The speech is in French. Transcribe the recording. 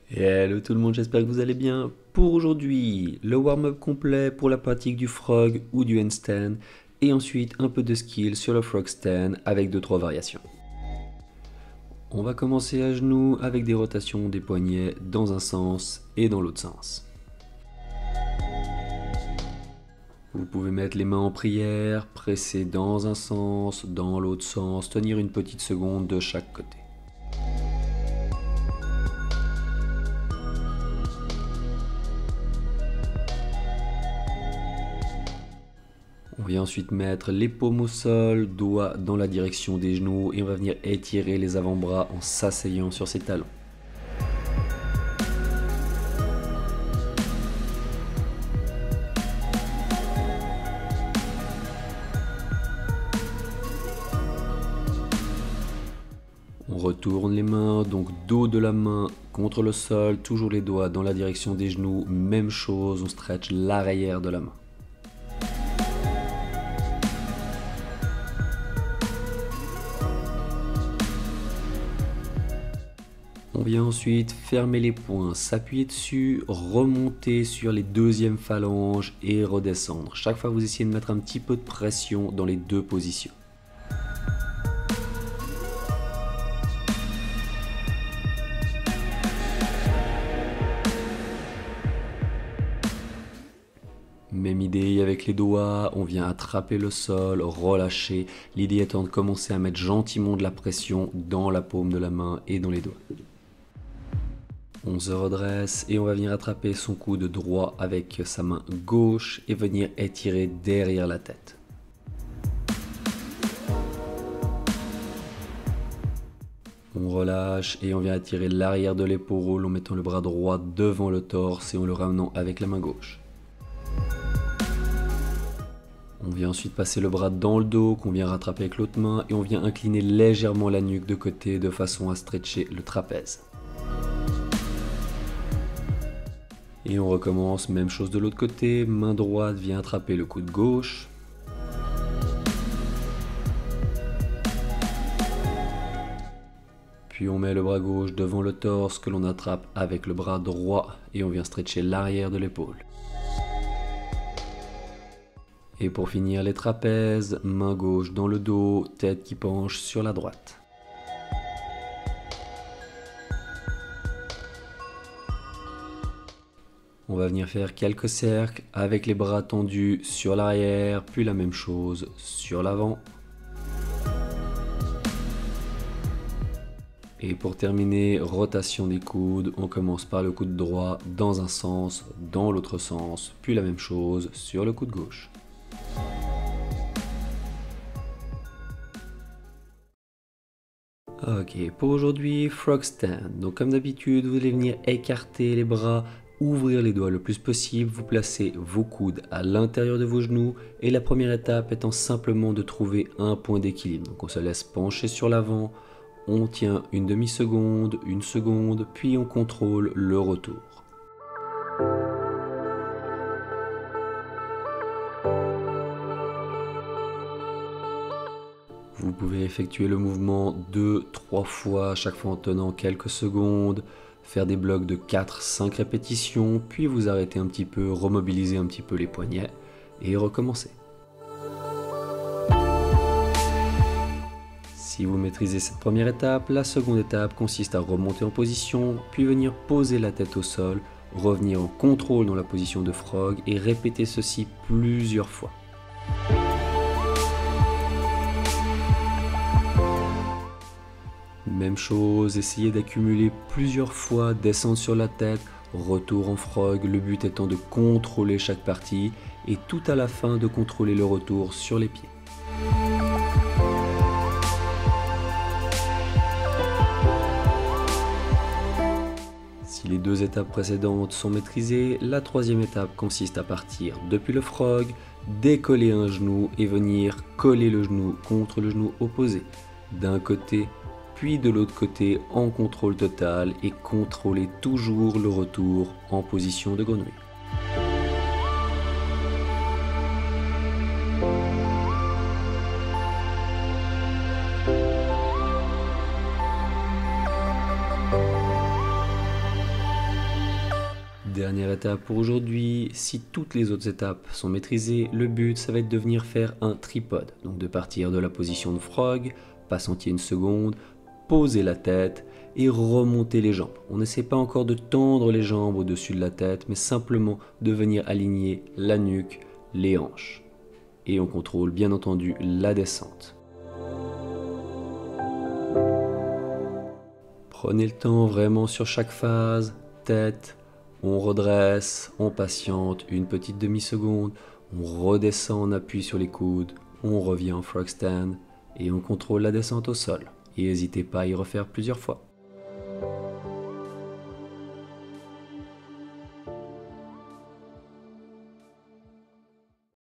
Hello tout le monde, j'espère que vous allez bien. Pour aujourd'hui, le warm-up complet pour la pratique du frog ou du handstand et ensuite un peu de skill sur le frog stand avec 2-3 variations. On va commencer à genoux avec des rotations des poignets dans un sens et dans l'autre sens. Vous pouvez mettre les mains en prière, presser dans un sens, dans l'autre sens, tenir une petite seconde de chaque côté. On vient ensuite mettre les paumes au sol, doigts dans la direction des genoux et on va venir étirer les avant-bras en s'asseyant sur ses talons. On retourne les mains, donc dos de la main contre le sol, toujours les doigts dans la direction des genoux, même chose, on stretch l'arrière de la main. On vient ensuite fermer les poings, s'appuyer dessus, remonter sur les deuxièmes phalanges et redescendre. Chaque fois vous essayez de mettre un petit peu de pression dans les deux positions. Même idée avec les doigts, on vient attraper le sol, relâcher. L'idée étant de commencer à mettre gentiment de la pression dans la paume de la main et dans les doigts. On se redresse et on va venir attraper son coude droit avec sa main gauche et venir étirer derrière la tête. On relâche et on vient attirer l'arrière de l'épaule en mettant le bras droit devant le torse et en le ramenant avec la main gauche. On vient ensuite passer le bras dans le dos qu'on vient rattraper avec l'autre main et on vient incliner légèrement la nuque de côté de façon à stretcher le trapèze. Et on recommence, même chose de l'autre côté, main droite vient attraper le coude gauche. Puis on met le bras gauche devant le torse que l'on attrape avec le bras droit et on vient stretcher l'arrière de l'épaule. Et pour finir les trapèzes, main gauche dans le dos, tête qui penche sur la droite. On va venir faire quelques cercles avec les bras tendus sur l'arrière, puis la même chose sur l'avant. Et pour terminer, rotation des coudes, on commence par le coude droit dans un sens, dans l'autre sens, puis la même chose sur le coude gauche. Ok, pour aujourd'hui, frog stand. Donc comme d'habitude, vous allez venir écarter les bras, ouvrir les doigts le plus possible, vous placez vos coudes à l'intérieur de vos genoux et la première étape étant simplement de trouver un point d'équilibre. Donc on se laisse pencher sur l'avant, on tient une demi-seconde, une seconde, puis on contrôle le retour. Vous pouvez effectuer le mouvement 2-3 fois, chaque fois en tenant quelques secondes, faire des blocs de 4-5 répétitions, puis vous arrêtez un petit peu, remobiliser un petit peu les poignets et recommencer. Si vous maîtrisez cette première étape, la seconde étape consiste à remonter en position, puis venir poser la tête au sol, revenir en contrôle dans la position de frog et répéter ceci plusieurs fois. Même chose, essayez d'accumuler plusieurs fois, descendre sur la tête, retour en frog, le but étant de contrôler chaque partie et tout à la fin de contrôler le retour sur les pieds. Si les deux étapes précédentes sont maîtrisées, la troisième étape consiste à partir depuis le frog, décoller un genou et venir coller le genou contre le genou opposé, d'un côté puis de l'autre côté en contrôle total et contrôler toujours le retour en position de grenouille. Dernière étape pour aujourd'hui, si toutes les autres étapes sont maîtrisées, le but ça va être de venir faire un tripode. Donc de partir de la position de frog, patienter une seconde, poser la tête et remonter les jambes. On n'essaie pas encore de tendre les jambes au-dessus de la tête, mais simplement de venir aligner la nuque, les hanches. Et on contrôle bien entendu la descente. Prenez le temps vraiment sur chaque phase, tête, on redresse, on patiente une petite demi-seconde, on redescend, on appuie sur les coudes, on revient en frog stand et on contrôle la descente au sol. Et n'hésitez pas à y refaire plusieurs fois.